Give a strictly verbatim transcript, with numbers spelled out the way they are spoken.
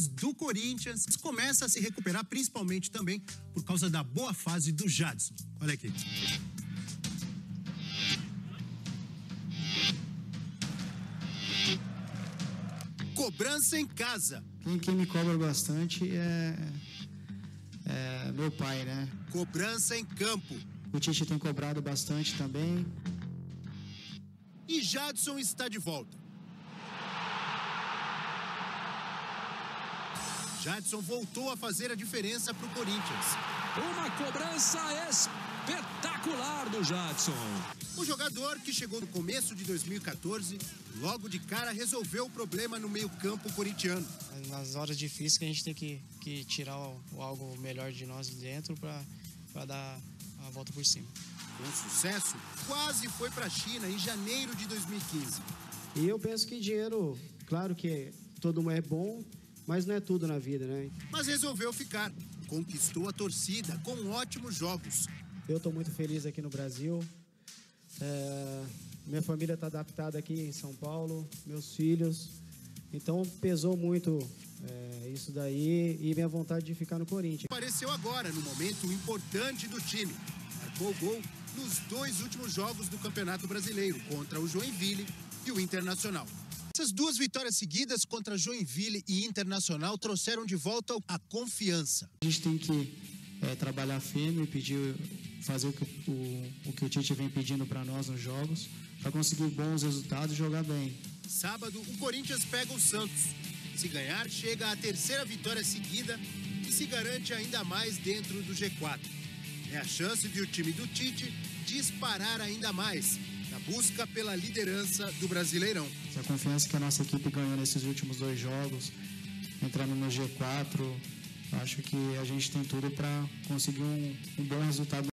do Corinthians começa a se recuperar, principalmente também por causa da boa fase do Jadson. Olha aqui. Cobrança em casa. Quem, quem me cobra bastante é, é meu pai, né? Cobrança em campo. O Tite tem cobrado bastante também. E Jadson está de volta. Jadson voltou a fazer a diferença para o Corinthians. Uma cobrança espetacular do Jadson. O jogador, que chegou no começo de dois mil e quatorze, logo de cara resolveu o problema no meio-campo corintiano. Nas horas difíceis que a gente tem que, que tirar o, o algo melhor de nós de dentro para dar a volta por cima. Com sucesso, quase foi para a China em janeiro de dois mil e quinze. E eu penso que dinheiro, claro que todo mundo é bom, mas não é tudo na vida, né? Mas resolveu ficar. Conquistou a torcida com ótimos jogos. Eu estou muito feliz aqui no Brasil. É, minha família está adaptada aqui em São Paulo, meus filhos. Então pesou muito é, isso daí e minha vontade de ficar no Corinthians. Apareceu agora, no momento importante do time. Marcou gol nos dois últimos jogos do Campeonato Brasileiro, contra o Joinville e o Internacional. Essas duas vitórias seguidas contra Joinville e Internacional trouxeram de volta a confiança. A gente tem que é, trabalhar firme, pedir, fazer o que o, o que o Tite vem pedindo para nós nos jogos, para conseguir bons resultados e jogar bem. Sábado, o Corinthians pega o Santos. Se ganhar, chega à terceira vitória seguida e se garante ainda mais dentro do G quatro. É a chance de o time do Tite disparar ainda mais na busca pela liderança do Brasileirão. A confiança que a nossa equipe ganhou nesses últimos dois jogos, entrando no G quatro, acho que a gente tem tudo para conseguir um, um bom resultado.